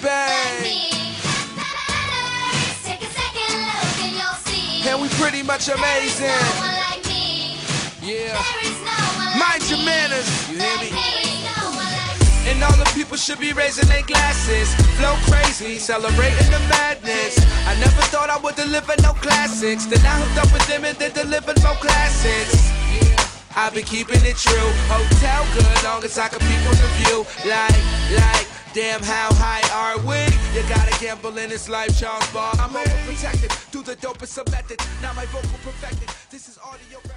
bang. And we pretty much amazing. Yeah. Mind your manners. You hear me? And all the people should be raising their glasses. Flow crazy, celebrating the madness. I never thought I would deliver no classics. Then I hooked up with them and they delivered more classics. I've been keeping it true. Hotel good, long as I can peep on the view. Like, damn, how high are we? You gotta gamble in this life, Charles Barkley. I'm overprotected, do the dopest of method. Now my vocal perfected. This is audio.